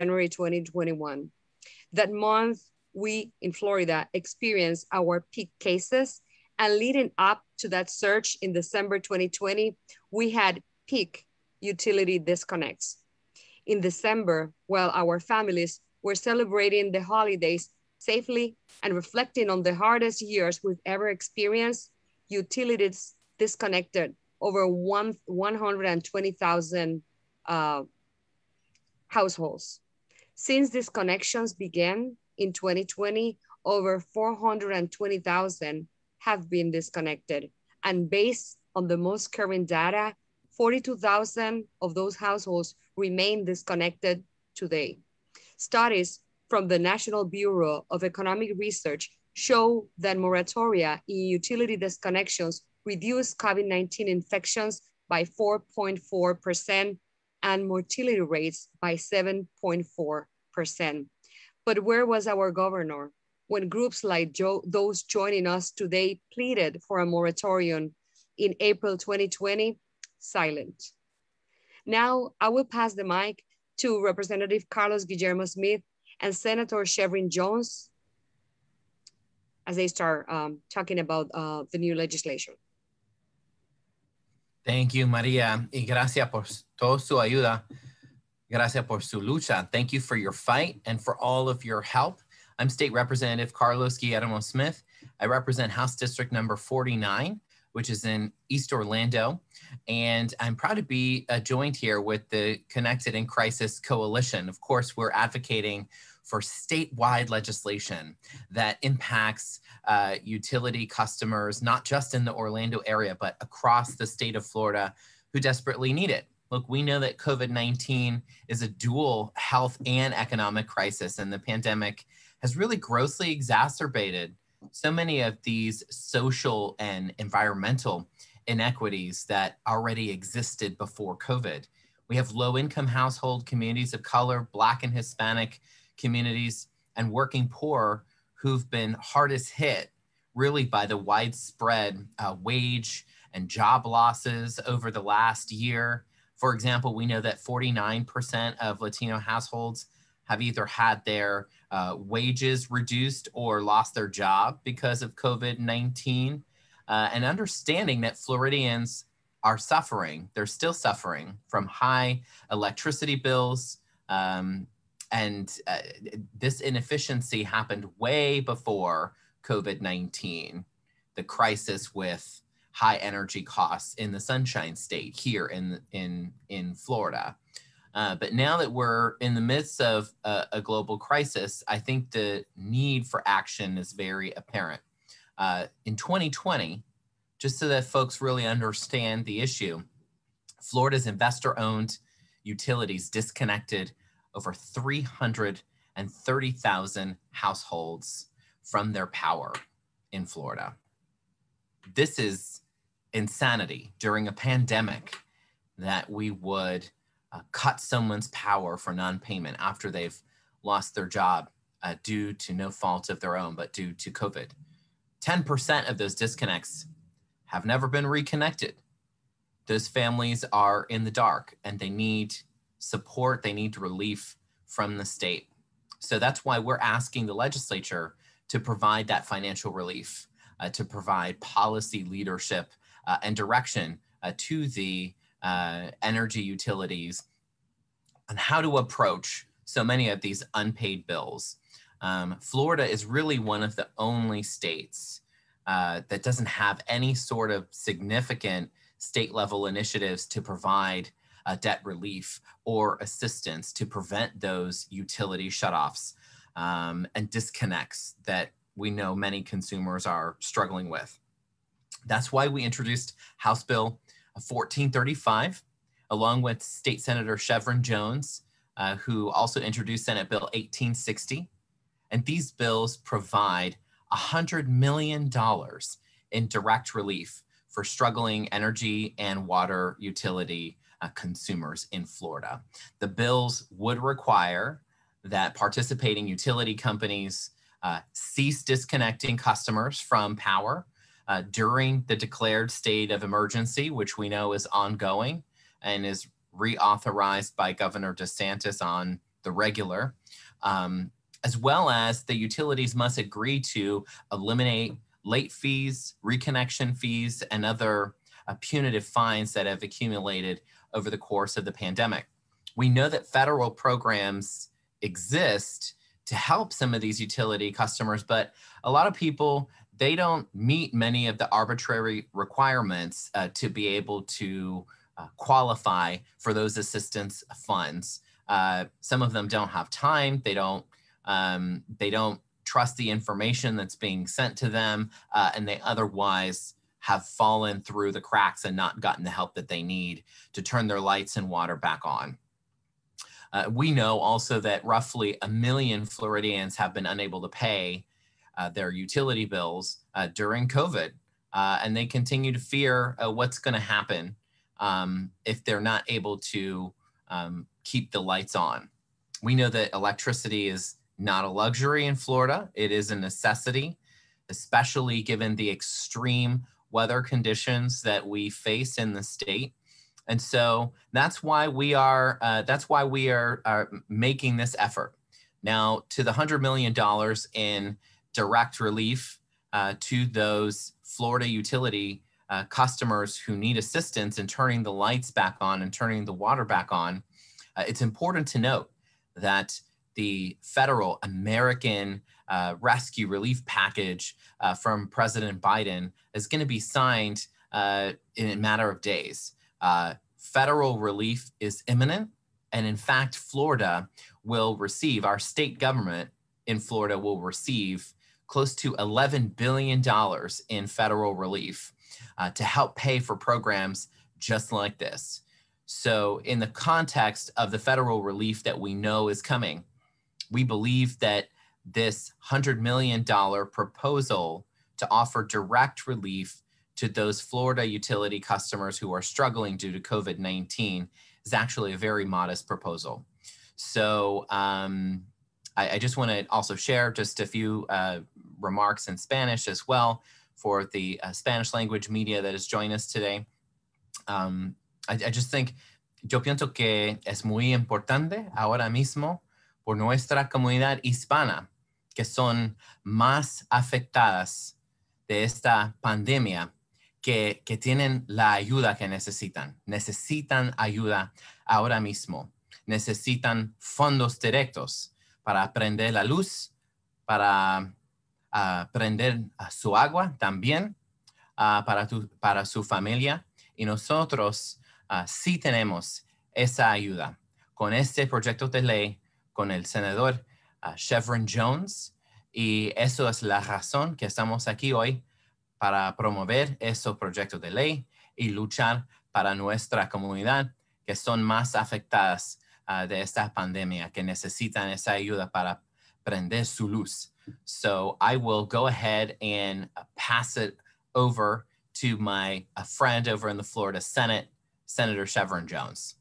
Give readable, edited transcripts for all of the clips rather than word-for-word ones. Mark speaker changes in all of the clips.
Speaker 1: January 2021. That month, we in Florida experienced our peak cases, and leading up to that surge in December 2020, we had peak utility disconnects. In December, while our families were celebrating the holidays safely and reflecting on the hardest years we've ever experienced, utilities disconnected over 120,000 households. Since disconnections began in 2020, over 420,000 have been disconnected. And based on the most current data, 42,000 of those households remain disconnected today. Studies from the National Bureau of Economic Research show that moratoria in utility disconnections reduce COVID-19 infections by 4.4% and mortality rates by 7.4%. But where was our governor when groups like those joining us today pleaded for a moratorium in April 2020? Silent. Now I will pass the mic to Representative Carlos Guillermo Smith and Senator Shevrin Jones as they start talking about the new legislation.
Speaker 2: Thank you, Maria, y gracias por toda su ayuda. Gracias por su lucha. Thank you for your fight and for all of your help. I'm State Representative Carlos Guillermo Smith. I represent House District number 49, which is in East Orlando. And I'm proud to be joined here with the Connected in Crisis Coalition. Of course, we're advocating for statewide legislation that impacts utility customers, not just in the Orlando area, but across the state of Florida who desperately need it. Look, we know that COVID-19 is a dual health and economic crisis, and the pandemic has really grossly exacerbated so many of these social and environmental inequities that already existed before COVID. We have low-income household, communities of color, Black and Hispanic communities, and working poor who've been hardest hit really by the widespread wage and job losses over the last year. For example, we know that 49% of Latino households have either had their wages reduced or lost their job because of COVID-19. And understanding that Floridians are suffering, they're still suffering from high electricity bills. This inefficiency happened way before COVID-19, the crisis with high energy costs in the Sunshine State here in Florida. But now that we're in the midst of a global crisis, I think the need for action is very apparent. In 2020, just so that folks really understand the issue, Florida's investor-owned utilities disconnected over 330,000 households from their power in Florida. This is insanity during a pandemic that we would cut someone's power for non-payment after they've lost their job due to no fault of their own, but due to COVID. 10% of those disconnects have never been reconnected. Those families are in the dark and they need support, they need relief from the state. So that's why we're asking the legislature to provide that financial relief, to provide policy leadership and direction to the energy utilities on how to approach so many of these unpaid bills. Florida is really one of the only states that doesn't have any sort of significant state level initiatives to provide debt relief or assistance to prevent those utility shutoffs and disconnects that we know many consumers are struggling with. That's why we introduced House Bill 1435, along with State Senator Shevrin Jones, who also introduced Senate Bill 1860. And these bills provide $100 million in direct relief for struggling energy and water utility consumers in Florida. The bills would require that participating utility companies cease disconnecting customers from power during the declared state of emergency, which we know is ongoing and is reauthorized by Governor DeSantis on the regular, as well as the utilities must agree to eliminate late fees, reconnection fees, and other punitive fines that have accumulated over the course of the pandemic. We know that federal programs exist to help some of these utility customers, but a lot of people, they don't meet many of the arbitrary requirements to be able to qualify for those assistance funds. Some of them don't have time. They don't trust the information that's being sent to them, and they otherwise have fallen through the cracks and not gotten the help that they need to turn their lights and water back on. We know also that roughly 1 million Floridians have been unable to pay their utility bills during COVID, and they continue to fear what's going to happen if they're not able to keep the lights on. We know that electricity is not a luxury in Florida. It is a necessity, especially given the extreme weather conditions that we face in the state. And so that's why we are making this effort. Now, to the $100 million in direct relief to those Florida utility customers who need assistance in turning the lights back on and turning the water back on, it's important to note that the federal American Rescue Relief Package from President Biden is going to be signed in a matter of days. Federal relief is imminent. And in fact, Florida will receive, our state government in Florida will receive close to $11 billion in federal relief to help pay for programs just like this. So in the context of the federal relief that we know is coming, we believe that this $100 million proposal to offer direct relief to those Florida utility customers who are struggling due to COVID-19 is actually a very modest proposal. So I just want to also share just a few remarks in Spanish as well for the Spanish language media that has joined us today. I just think, yo pienso que es muy importante ahora mismo por nuestra comunidad hispana, que son más afectadas de esta pandemia, que tienen la ayuda que necesitan. Necesitan ayuda ahora mismo. Necesitan fondos directos para prender la luz, para prender su agua también, para su familia. Y nosotros sí tenemos esa ayuda. Con este proyecto de ley, con el senador Shevrin Jones, y eso es la razón que estamos aquí hoy para promover esos proyectos de ley y luchar para nuestra comunidad que son más afectadas de esta pandemia, que necesitan esa ayuda para prender su luz. So I will go ahead and pass it over to my friend over in the Florida Senate, Senator Shevrin Jones.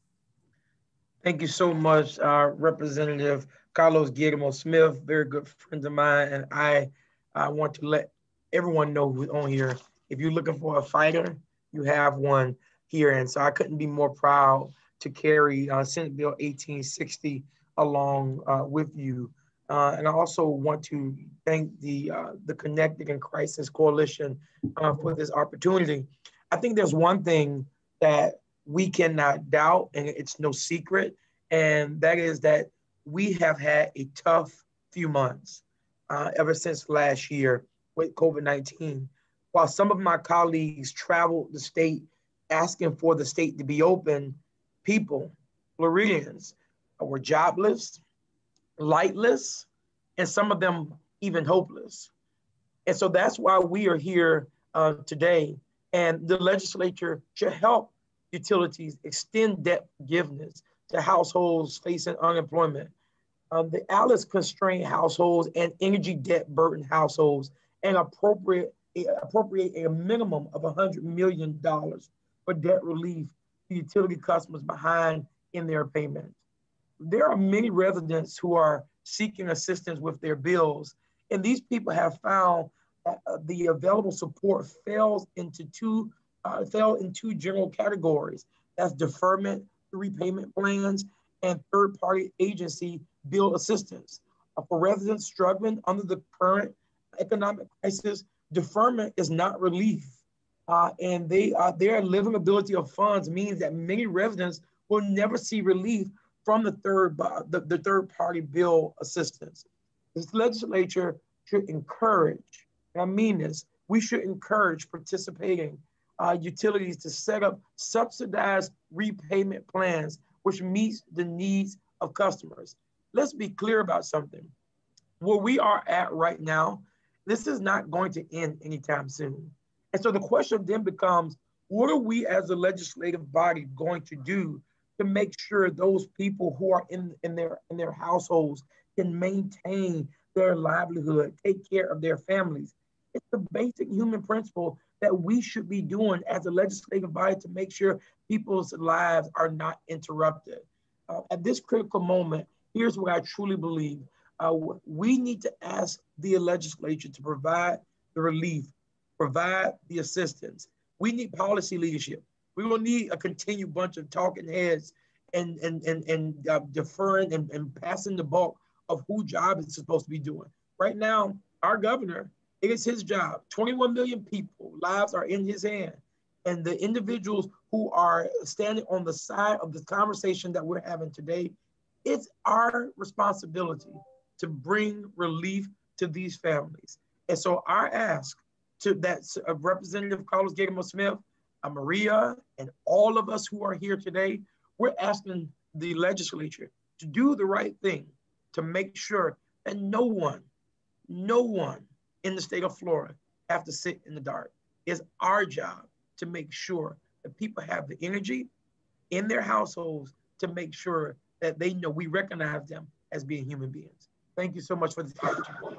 Speaker 3: Thank you so much, Representative Carlos Guillermo Smith, very good friend of mine. And I want to let everyone know who's on here. If you're looking for a fighter, you have one here. And so I couldn't be more proud to carry Senate Bill 1860 along with you. And I also want to thank the Connected in Crisis Coalition for this opportunity. I think there's one thing that we cannot doubt, and it's no secret, and that is that we have had a tough few months ever since last year with COVID-19. While some of my colleagues traveled the state asking for the state to be open, people, Floridians, were jobless, lightless, and some of them even hopeless. And so that's why we are here today. And the legislature should help utilities extend debt forgiveness to households facing unemployment. The ALICE constrained households and energy debt burdened households, and appropriate a minimum of $100 million for debt relief to utility customers behind in their payments. There are many residents who are seeking assistance with their bills, and these people have found that the available support fell into two general categories. That's deferment, repayment plans, and third-party agency bill assistance. For residents struggling under the current economic crisis, deferment is not relief. And their livability of funds means that many residents will never see relief from the third party bill assistance. This legislature should encourage, and I mean this, we should encourage participating utilities to set up subsidized repayment plans which meets the needs of customers. Let's be clear about something. Where we are at right now, this is not going to end anytime soon. And so the question then becomes, what are we as a legislative body going to do to make sure those people who are in their households can maintain their livelihood, take care of their families? It's the basic human principle that we should be doing as a legislative body to make sure people's lives are not interrupted. At this critical moment, here's what I truly believe. We need to ask the legislature to provide the relief, provide the assistance. We need policy leadership. We will need a continued bunch of talking heads and deferring and passing the bulk of who job is supposed to be doing. Right now, our governor, it is his job. 21 million people, lives are in his hand. And the individuals who are standing on the side of the conversation that we're having today, it's our responsibility to bring relief to these families. And so our ask to that Representative Carlos Guillermo Smith, Maria, and all of us who are here today, we're asking the legislature to do the right thing, to make sure that no one in the state of Florida have to sit in the dark. It's our job to make sure that people have the energy in their households to make sure that they know we recognize them as being human beings. Thank you so much for this opportunity.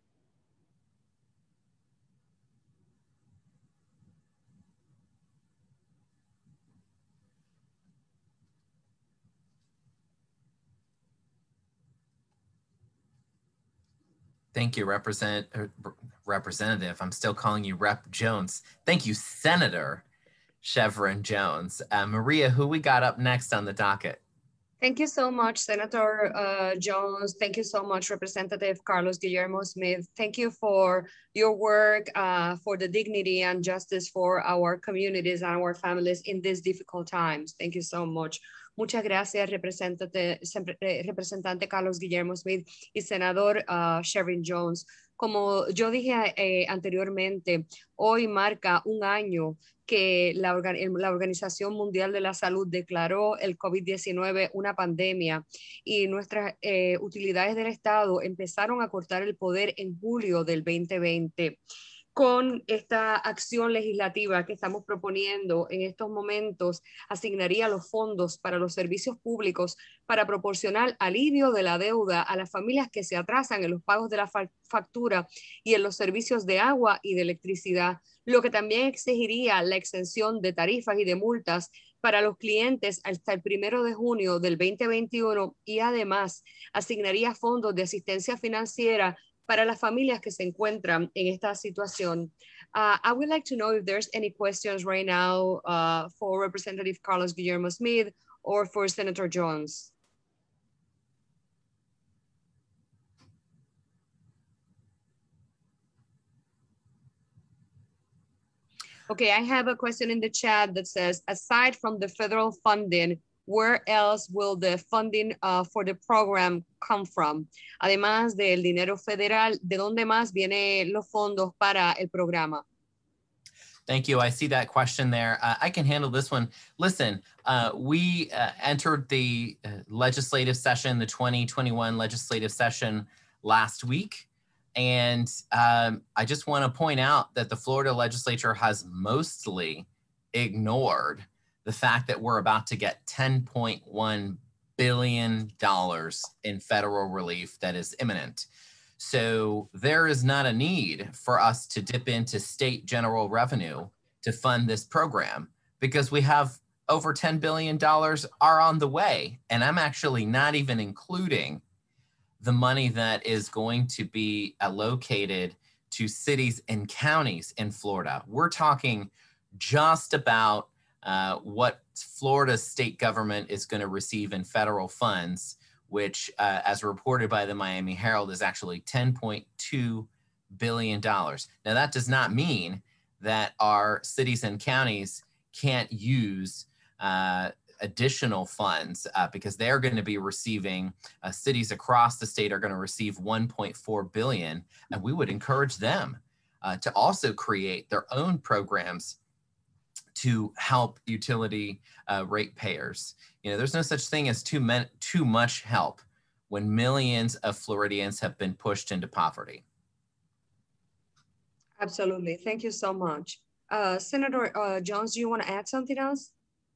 Speaker 2: Thank you, Representative. I'm still calling you Rep. Jones. Thank you, Senator Shevrin Jones. Maria, who we got up next on the docket?
Speaker 1: Thank you so much, Senator Jones. Thank you so much, Representative Carlos Guillermo Smith. Thank you for your work for the dignity and justice for our communities and our families in these difficult times. Thank you so much. Muchas gracias, representante Carlos Guillermo Smith y senador Shevrin Jones. Como yo dije anteriormente, hoy marca un año que la Organización Mundial de la Salud declaró el COVID-19 una pandemia y nuestras utilidades del Estado empezaron a cortar el poder en julio del 2020. Con esta acción legislativa que estamos proponiendo en estos momentos, asignaría los fondos para los servicios públicos para proporcionar alivio de la deuda a las familias que se atrasan en los pagos de la factura y en los servicios de agua y de electricidad, lo que también exigiría la exención de tarifas y de multas para los clientes hasta el 1 de junio del 2021 y además asignaría fondos de asistencia financiera para las familias que se encuentran en esta situación. I would like to know if there's any questions right now for Representative Carlos Guillermo Smith or for Senator Jones. Okay, I have a question in the chat that says, aside from the federal funding, where else will the funding for the program come from? Además del dinero federal, ¿de dónde más vienen los fondos para el programa?
Speaker 2: Thank you. I see that question there. I can handle this one. Listen, we entered the legislative session, the 2021 legislative session last week. And I just want to point out that the Florida legislature has mostly ignored the fact that we're about to get $10.1 billion in federal relief that is imminent. So there is not a need for us to dip into state general revenue to fund this program because we have over $10 billion are on the way. And I'm actually not even including the money that is going to be allocated to cities and counties in Florida. We're talking just about what Florida's state government is going to receive in federal funds which, as reported by the Miami Herald, is actually $10.2 billion. Now, that does not mean that our cities and counties can't use additional funds because they're going to be receiving, cities across the state are going to receive $1.4 billion, and we would encourage them to also create their own programs to help utility ratepayers. You know, there's no such thing as too much help when millions of Floridians have been pushed into poverty.
Speaker 1: Absolutely. Thank you so much. Senator Jones, do you want to add something else?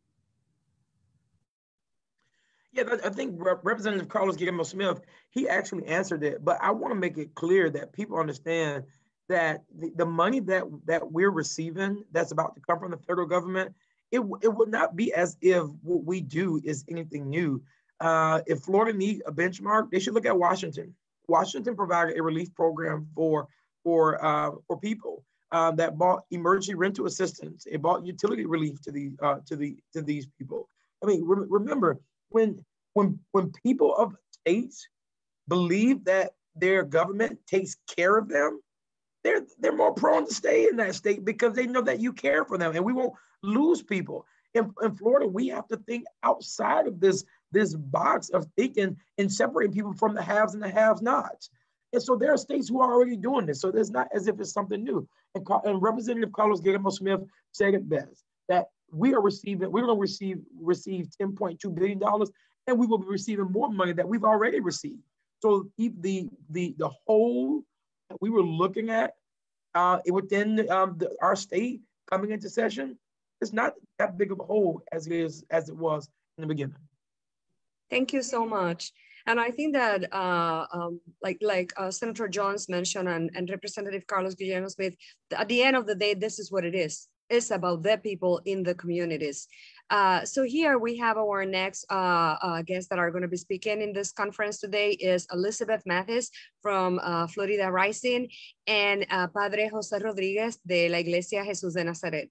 Speaker 3: Yeah, I think Representative Carlos Guillermo Smith, he actually answered it, but I want to make it clear that people understand that the money that we're receiving that's about to come from the federal government, it would not be as if what we do is anything new. If Florida needs a benchmark, they should look at Washington. Washington provided a relief program for people that bought emergency rental assistance. It bought utility relief to these people. I mean, remember when people of states believe that their government takes care of them, they're more prone to stay in that state because they know that you care for them, and we won't lose people. In Florida, we have to think outside of this box of thinking and separating people from the haves and the have-nots. And so there are states who are already doing this. So it's not as if it's something new. And Representative Carlos Guillermo Smith said it best, that we're going to receive $10.2 billion, and we will be receiving more money that we've already received. So the whole that we were looking at within our state coming into session, it's not that big of a hole as it was in the beginning.
Speaker 1: Thank you so much. And I think that like Senator Jones mentioned and Representative Carlos Guillermo Smith, at the end of the day, this is what it is. It's about the people in the communities. So here we have our next guests that are going to be speaking in this conference today is Elizabeth Mathis from Florida Rising and Padre José Rodríguez de la Iglesia Jesús de Nazaret.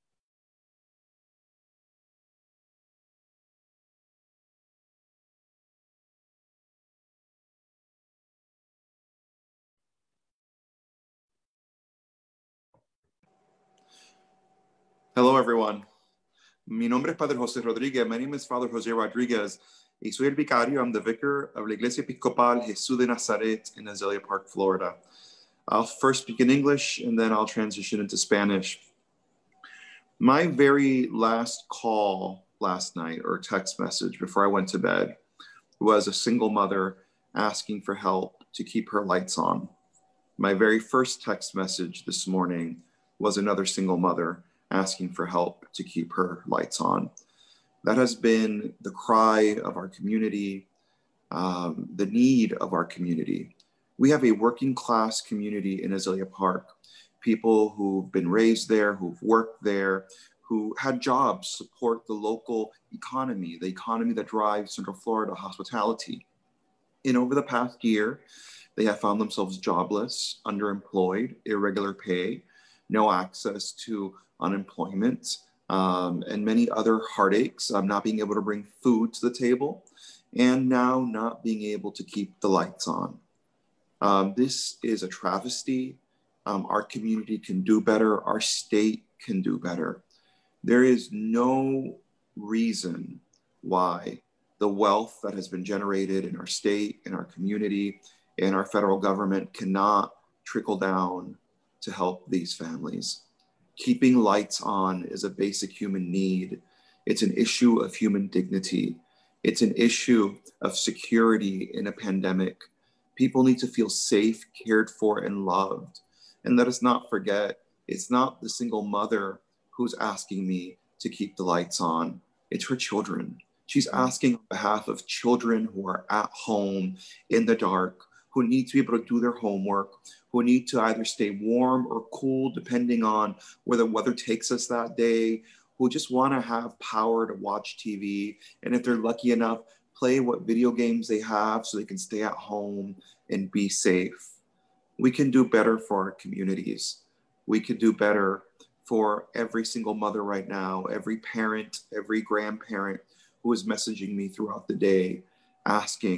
Speaker 4: Hello, everyone. Mi nombre es Padre José Rodríguez. My name is Father José Rodríguez. Y soy el vicario. I'm the vicar of la Iglesia Episcopal Jesús de Nazaret in Azalea Park, Florida. I'll first speak in English, and then I'll transition into Spanish. My very last call last night, or text message before I went to bed, was a single mother asking for help to keep her lights on. My very first text message this morning was another single mother asking for help to keep her lights on. That has been the cry of our community, the need of our community. We have a working class community in Azalea Park, people who've been raised there, who've worked there, who had jobs support the local economy, the economy that drives Central Florida hospitality. And over the past year, they have found themselves jobless, underemployed, irregular pay, no access to unemployment, and many other heartaches, not being able to bring food to the table, and now not being able to keep the lights on. This is a travesty. Our community can do better. Our state can do better. There is no reason why the wealth that has been generated in our state, in our community, in our federal government cannot trickle down to help these families. Keeping lights on is a basic human need. It's an issue of human dignity. It's an issue of security in a pandemic. People need to feel safe, cared for, and loved. And let us not forget, it's not the single mother who's asking me to keep the lights on. It's her children. She's asking on behalf of children who are at home in the dark, who need to be able to do their homework, who need to either stay warm or cool, depending on where the weather takes us that day, who just want to have power to watch TV. And if they're lucky enough, play what video games they have so they can stay at home and be safe. We can do better for our communities. We can do better for every single mother right now, every parent, every grandparent who is messaging me throughout the day, asking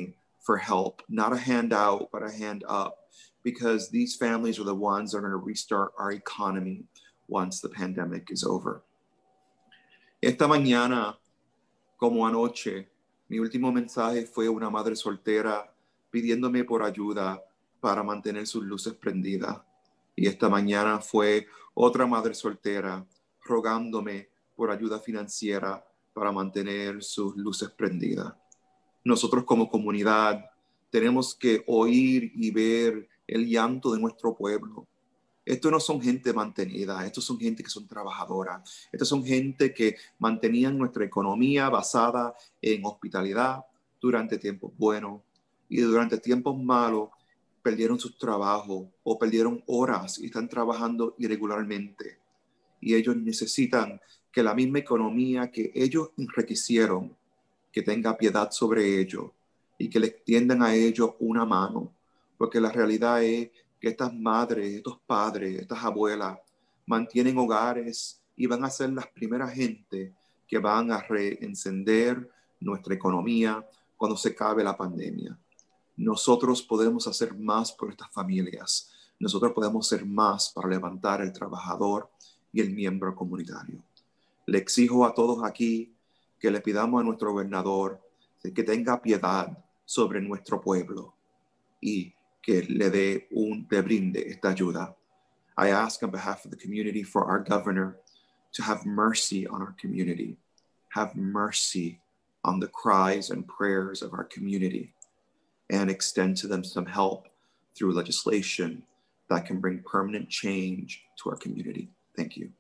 Speaker 4: for help, not a handout, but a hand up, because these families are the ones that are going to restart our economy once the pandemic is over. Esta mañana, como anoche, mi último mensaje fue una madre soltera pidiéndome por ayuda para mantener sus luces prendidas. Y esta mañana fue otra madre soltera rogándome por ayuda financiera para mantener sus luces prendidas. Nosotros como comunidad tenemos que oír y ver el llanto de nuestro pueblo. Estos no son gente mantenida, estos son gente que son trabajadoras, estos son gente que mantenían nuestra economía basada en hospitalidad durante tiempos buenos y durante tiempos malos perdieron sus trabajos o perdieron horas y están trabajando irregularmente. Y ellos necesitan que la misma economía que ellos enriquecieron, que tenga piedad sobre ellos y que les tiendan a ellos una mano, porque la realidad es que estas madres, estos padres, estas abuelas mantienen hogares y van a ser las primeras gente que van a reencender nuestra economía cuando se acabe la pandemia. Nosotros podemos hacer más por estas familias. Nosotros podemos hacer más para levantar el trabajador y el miembro comunitario. Le exijo a todos aquí que le pidamos a nuestro gobernador que tenga piedad sobre nuestro pueblo y que le brinde esta ayuda. I ask on behalf of the community for our governor to have mercy on our community, have mercy on the cries and prayers of our community, and extend to them some help through legislation that can bring permanent change to our community. Thank you.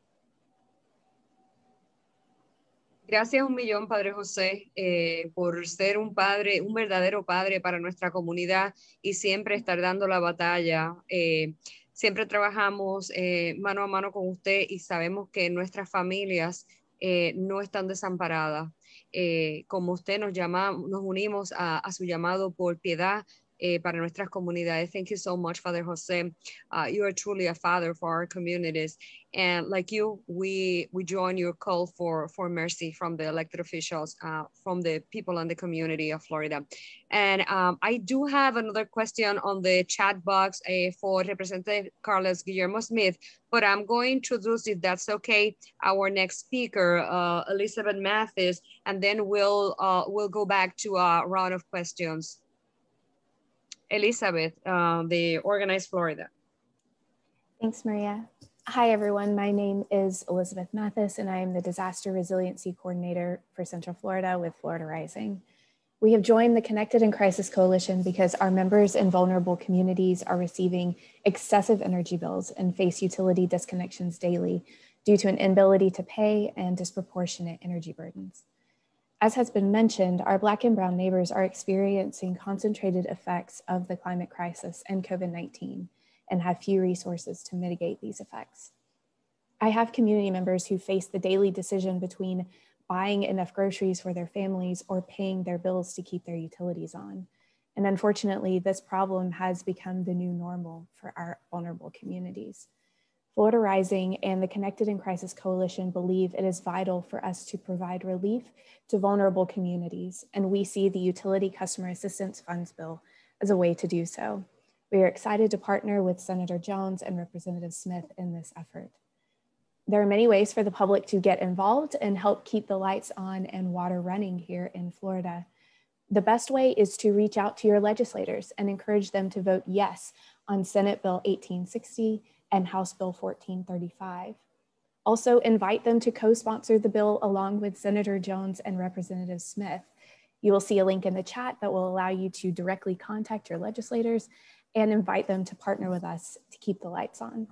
Speaker 1: Gracias un millón, Padre José, por ser un padre, un verdadero padre para nuestra comunidad y siempre estar dando la batalla. Siempre trabajamos mano a mano con usted y sabemos que nuestras familias no están desamparadas. Como usted nos unimos a su llamado por piedad para nuestras comunidades. Thank you so much, Father José. You are truly a father for our communities. And like you, we join your call for mercy from the elected officials, from the people in the community of Florida. And I do have another question on the chat box for Representative Carlos Guillermo Smith, but I'm going to introduce, if that's okay, our next speaker, Elizabeth Mathis, and then we'll go back to a round of questions. Elizabeth, the Organized Florida.
Speaker 5: Thanks, Maria. Hi, everyone. My name is Elizabeth Mathis, and I am the Disaster Resiliency Coordinator for Central Florida with Florida Rising. We have joined the Connected in Crisis Coalition because our members in vulnerable communities are receiving excessive energy bills and face utility disconnections daily due to an inability to pay and disproportionate energy burdens. As has been mentioned, our Black and Brown neighbors are experiencing concentrated effects of the climate crisis and COVID-19 and have few resources to mitigate these effects. I have community members who face the daily decision between buying enough groceries for their families or paying their bills to keep their utilities on. And unfortunately, this problem has become the new normal for our vulnerable communities. Florida Rising and the Connected in Crisis Coalition believe it is vital for us to provide relief to vulnerable communities, and we see the Utility Customer Assistance Funds bill as a way to do so. We are excited to partner with Senator Jones and Representative Smith in this effort. There are many ways for the public to get involved and help keep the lights on and water running here in Florida. The best way is to reach out to your legislators and encourage them to vote yes on Senate Bill 1860 and House Bill 1435. Also invite them to co-sponsor the bill along with Senator Jones and Representative Smith. You will see a link in the chat that will allow you to directly contact your legislators and invite them to partner with us to keep the lights on.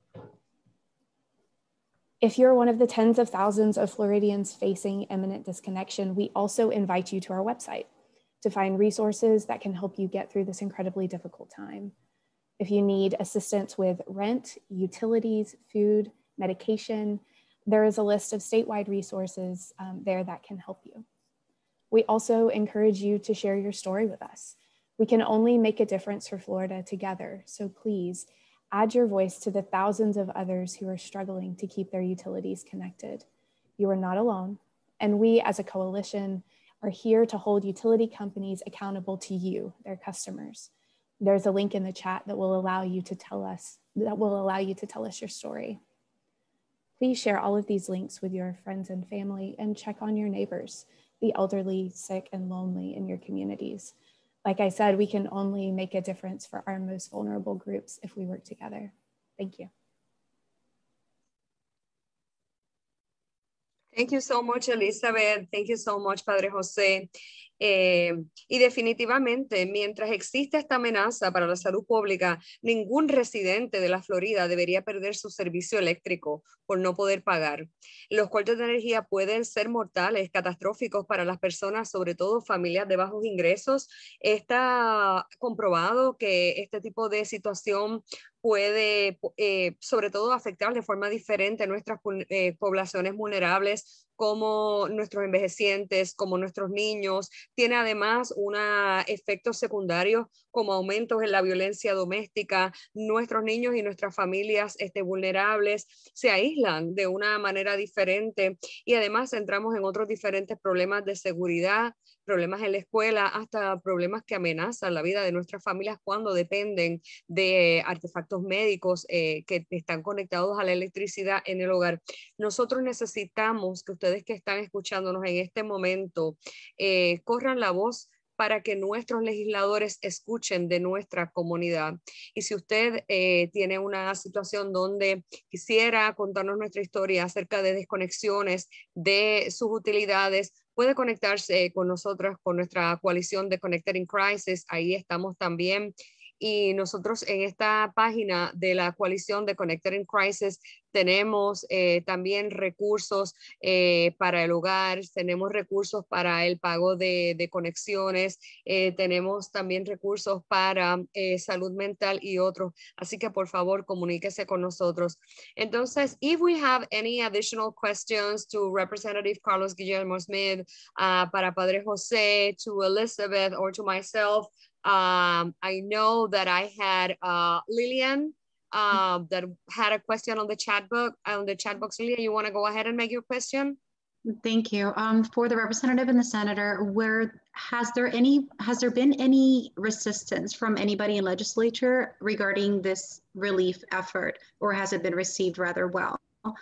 Speaker 5: If you're one of the tens of thousands of Floridians facing imminent disconnection, we also invite you to our website to find resources that can help you get through this incredibly difficult time. If you need assistance with rent, utilities, food, medication, there is a list of statewide resources there that can help you. We also encourage you to share your story with us. We can only make a difference for Florida together, so please add your voice to the thousands of others who are struggling to keep their utilities connected. You are not alone, and we as a coalition are here to hold utility companies accountable to you, their customers. There's a link in the chat that will allow you to tell us your story. Please share all of these links with your friends and family and check on your neighbors, the elderly, sick, and lonely in your communities. Like I said, we can only make a difference for our most vulnerable groups if we work together. Thank you.
Speaker 1: Thank you so much, Elizabeth. Thank you so much, Padre José. Y definitivamente, mientras existe esta amenaza para la salud pública, ningún residente de la Florida debería perder su servicio eléctrico por no poder pagar. Los cortes de energía pueden ser mortales, catastróficos para las personas, sobre todo familias de bajos ingresos. Está comprobado que este tipo de situación puede, sobre todo, afectar de forma diferente a nuestras poblaciones vulnerables, como nuestros envejecientes, como nuestros niños. Tiene además efectos secundarios como aumentos en la violencia doméstica. Nuestros niños y nuestras familias vulnerables se aíslan de una manera diferente y además entramos en otros diferentes problemas de seguridad, problemas en la escuela, hasta problemas que amenazan la vida de nuestras familias cuando dependen de artefactos médicos que están conectados a la electricidad en el hogar. Nosotros necesitamos que ustedes que están escuchándonos en este momento corran la voz para que nuestros legisladores escuchen de nuestra comunidad. Y si usted tiene una situación donde quisiera contarnos nuestra historia acerca de desconexiones de sus utilidades, puede conectarse con nosotros, con nuestra coalición de Connected in Crisis. Ahí estamos también. Y nosotros en esta página de la coalición de Connected in Crisis tenemos también recursos para el hogar, tenemos recursos para el pago de conexiones, tenemos también recursos para salud mental y otros. Así que por favor comuníquese con nosotros. Entonces, if we have any additional questions to Representative Carlos Guillermo Smith, para Padre José, to Elizabeth, or to myself, I know that I had Lillian that had a question on the chat box. Lillian, you want to go ahead and make your question?
Speaker 6: Thank you. For the representative and the senator, has there been any resistance from anybody in legislature regarding this relief effort, or has it been received rather well?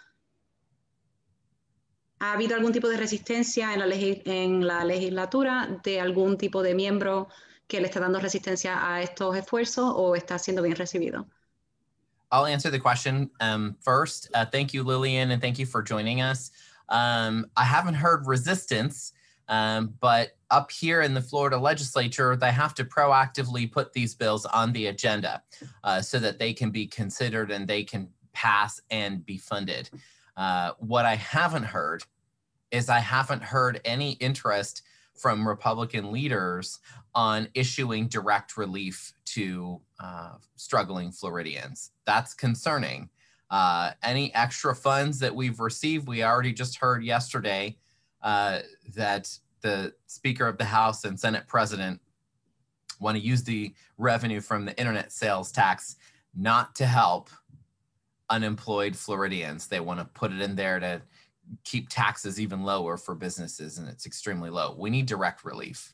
Speaker 6: ¿Ha habido algún tipo de resistencia en la legislatura de algún tipo de miembro que le está dando resistencia a estos esfuerzos, o está siendo bien recibido?
Speaker 2: I'll answer the question first. Thank you, Lillian, and thank you for joining us. I haven't heard resistance, but up here in the Florida legislature, they have to proactively put these bills on the agenda so that they can be considered and they can pass and be funded. What I haven't heard is I haven't heard any interest from Republican leaders on issuing direct relief to struggling Floridians. That's concerning. Any extra funds that we've received, we already just heard yesterday that the Speaker of the House and Senate President want to use the revenue from the internet sales tax not to help unemployed Floridians. They want to put it in there to keep taxes even lower for businesses, and it's extremely low. We need direct relief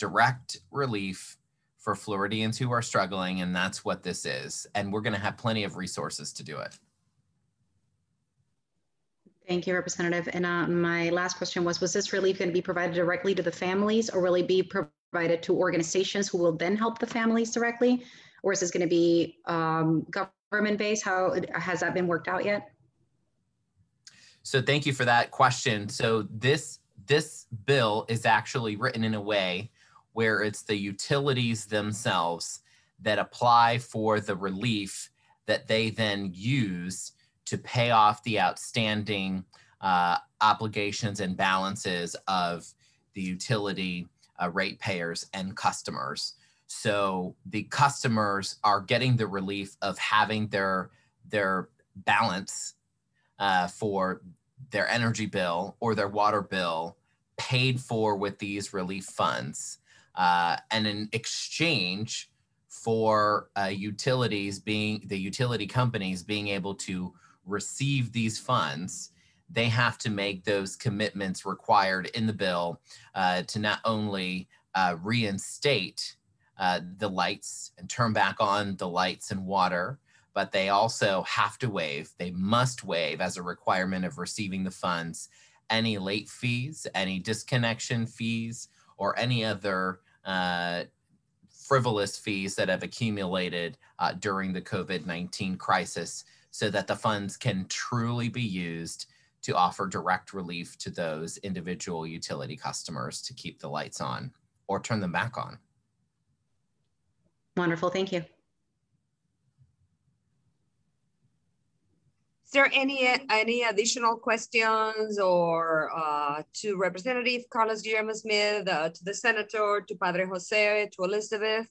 Speaker 2: for Floridians who are struggling, and that's what this is. And we're going to have plenty of resources to do it.
Speaker 6: Thank you, Representative. And my last question was this relief going to be provided directly to the families, or will it be provided to organizations who will then help the families directly? Or is this going to be government-based? How has that been worked out yet?
Speaker 2: So thank you for that question. So this bill is actually written in a way where it's the utilities themselves that apply for the relief that they then use to pay off the outstanding obligations and balances of the utility ratepayers and customers. So the customers are getting the relief of having their balance for their energy bill or their water bill paid for with these relief funds. And in exchange for the utility companies being able to receive these funds, they have to make those commitments required in the bill to not only reinstate the lights and turn back on the lights and water, but they also have to waive, they must waive as a requirement of receiving the funds, any late fees, any disconnection fees, or any other frivolous fees that have accumulated during the COVID-19 crisis, so that the funds can truly be used to offer direct relief to those individual utility customers to keep the lights on or turn them back on.
Speaker 6: Wonderful, thank you.
Speaker 1: Is there any additional questions or to Representative Carlos Guillermo Smith, to the Senator, to Padre Jose, to Elizabeth?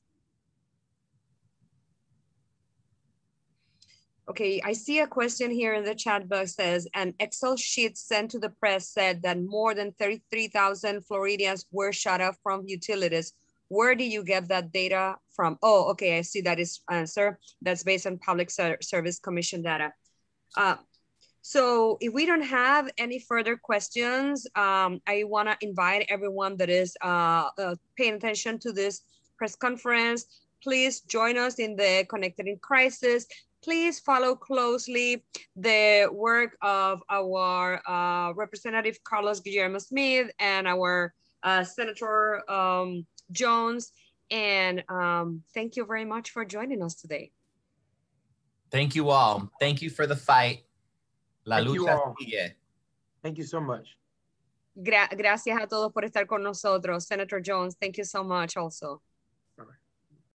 Speaker 1: Okay, I see a question here in the chat box says, an Excel sheet sent to the press said that more than 33,000 Floridians were shut off from utilities. Where do you get that data from? Oh, okay, I see that is answer. That's based on Public Service Commission data. So if we don't have any further questions, I want to invite everyone that is paying attention to this press conference. Please join us in the Connected in Crisis. Please follow closely the work of our Representative Carlos Guillermo Smith and our Senator Jones. And thank you very much for joining us today.
Speaker 2: Thank you all. Thank you for the fight. La
Speaker 3: Thank you
Speaker 2: lucha
Speaker 3: all.
Speaker 2: sigue.
Speaker 3: Thank you so much.
Speaker 1: Gracias a todos por estar con nosotros. Senator Jones, thank you so much also.